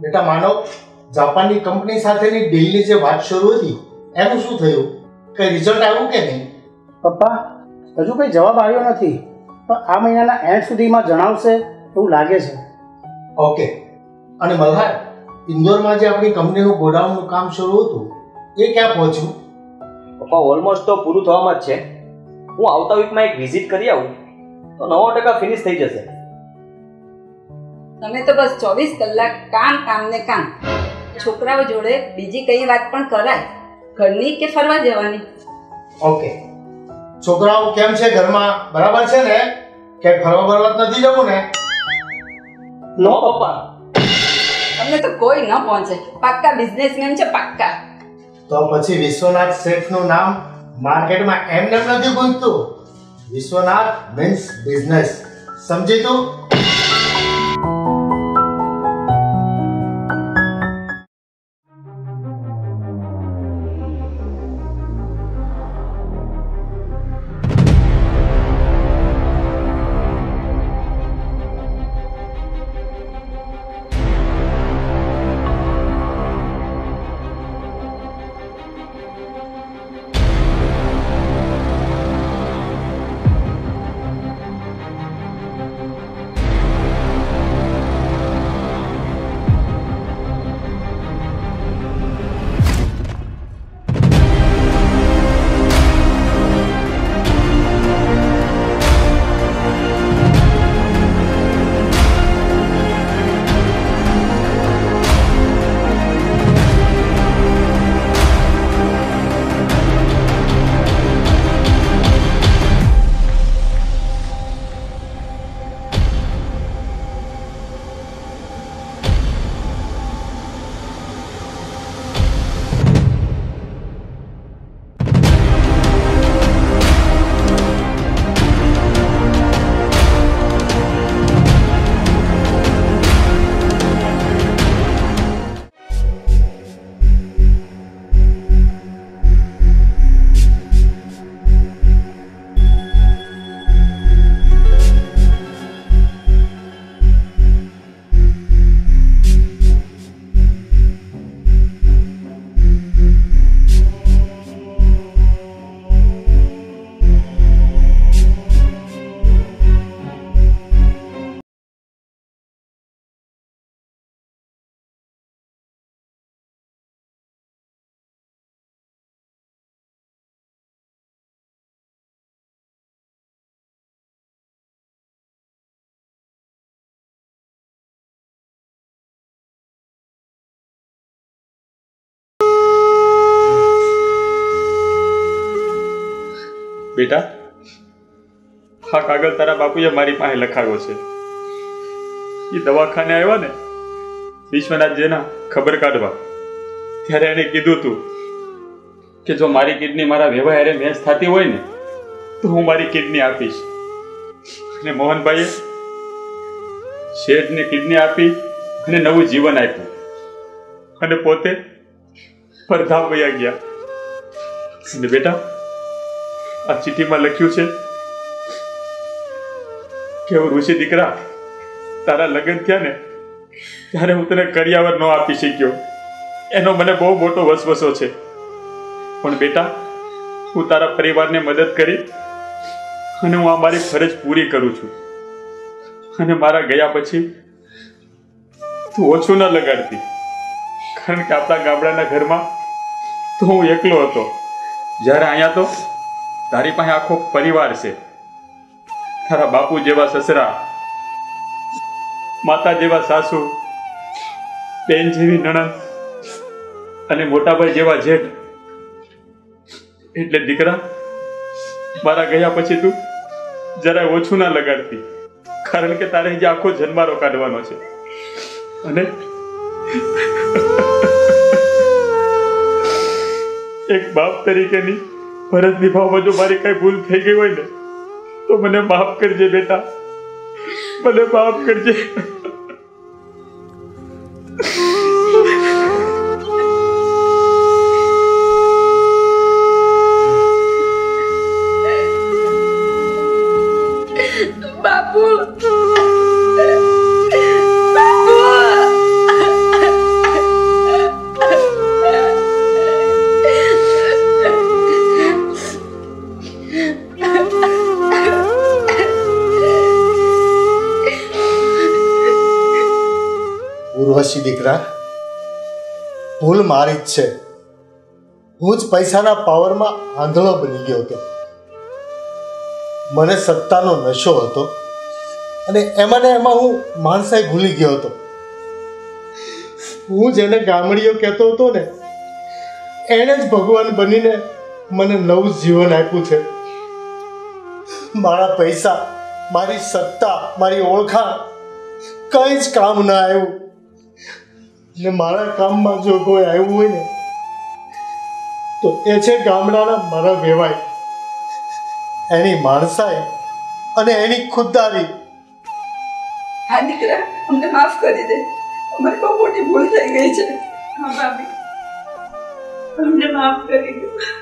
બેટા માનવ, જાપાનની કંપની સાથેની ડીલની જે વાત શરૂ હતી એનું શું થયું? કઈ રિઝલ્ટ આવ્યું કે નહીં? પપ્પા, હજુ કંઈ જવાબ આવ્યો નથી, પણ આ મહિનાના એન્ડ સુધીમાં જણાવશે એવું લાગે છે. ઓકે. અને મલ્હાર, ઇન્દોરમાં જે આપણી કંપનીનું ગોડાઉનનું કામ શરૂ હતું એ ક્યાં પહોંચ્યું? પપ્પા, ઓલમોસ્ટ તો પૂરું થવામાં જ છે. હું આવતા વીકમાં એક વિઝિટ કરી આવું તો 90% ફિનિશ થઈ જશે. તમે તો બસ 24 કલાક કામ કામ ને કામ. છોકરાઓ જોડે બીજી કઈ વાત પણ કરાય, ઘરની કે ફરવા જવાની? ઓકે. છોકરાઓ કેમ છે ઘરમાં? બરાબર છે ને? કે ફરવા બરવા નથી જવું ને? નો પપ્પા, તમને તો કોઈ ન પહોંચે. પાક્કા બિઝનેસમેન છે, પાક્કા. તો પછી વિશ્વનાથ શેઠનું નામ માર્કેટમાં એમને નથી ગુંજતું. Vishwanath means business. સમજી તું? બેટા, આ કાગળ તારા બાપુએ મારી પાસે લખાવ્યો છે. એ દવાખાને આવ્યા ને વિશ્વનાથજીના ખબર કાઢવા, ત્યારે એને કીધું હતું કે જો મારી કિડની મારા વ્યવહારે મેચ થતી હોય ને તો હું મારી કિડની આપીશ. અને મોહનભાઈએ શેઠને કિડની આપી અને નવું જીવન આપ્યું અને પોતે પરધામ વયા ગયા. અને બેટા, આ ચિઠ્ઠીમાં લખ્યું છે કે હું ઋષિ દીકરા, તારા લગ્ન થયા ને ત્યારે હું તને કરિયાવર ન આપી શક્યો. એનો મને બહુ મોટો વસવસો છે. પણ બેટા, હું તારા પરિવારને મદદ કરી અને હું આ મારી ફરજ પૂરી કરું છું. અને મારા ગયા પછી તું ઓછું ન લગાડતી, કારણ કે આપણા ગામડાના ઘરમાં તો હું એકલો હતો, જ્યારે અહીંયા તો તારી પાસે આખો પરિવાર છે. તારા બાપુ જેવા સસરા, માતા જેવા સાસુ, બેન જેવી નણંદ અને મોટાભાઈ જેવા જેઠ. એટલે દીકરા, મારા ગયા પછી તું જરાય ઓછું ના લગાડતી, કારણ કે તારે જે આખો જન્મારો કાઢવાનો છે. અને એક બાપ તરીકેની ફરજ નિભાવવામાં જો મારી કઈ ભૂલ થઈ ગઈ હોય ને તો મને માફ કરજે બેટા, મને માફ કરજે. બાપુ, બાપુ, ઉર્વશી દીકરા, ભૂલ મારી જ છે. હું જ પૈસાના પાવરમાં આંધળો બની ગયો હતો. મને સત્તાનો નશો હતો અને એમાં ને એમાં હું માણસાઈ ભૂલી ગયો હતો. હું જેને ગામડીઓ કહેતો હતો ને, એણે જ ભગવાન બનીને મને નવું જીવન આપ્યું છે. મારા પૈસા, મારી સત્તા, મારી ઓળખાણ કંઈ જ કામ ના આવ્યું. ને મારા કામમાં જો કોઈ આવ્યું હોય ને તો એ છે ગામડાના મારા વેવાય, એની માણસાઈ અને એની ખુદદારી. હા દીકરા, અમને માફ કરી દે. અમારી બહુ મોટી ભૂલ થઈ ગઈ છે. હા ભાભી, અમને માફ કરી દો.